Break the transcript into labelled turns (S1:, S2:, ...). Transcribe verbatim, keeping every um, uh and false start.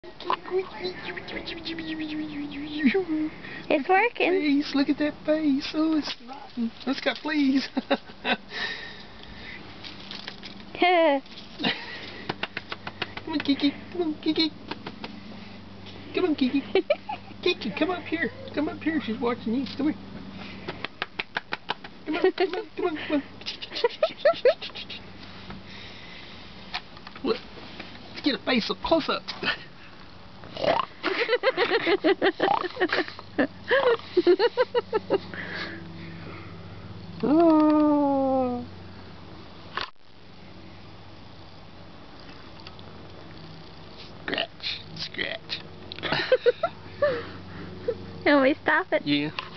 S1: It's working.
S2: Face, look at that face. Oh, it's rotten. It's got fleas. Come on, Kiki. Come on, Kiki. Come on, Kiki. Kiki, come up here. Come up here. She's watching you. Come here. Come on, come on, come on, come on. Look. Let's get a face up close up. Oh. Scratch, scratch.
S1: Can we stop it?
S2: Yeah.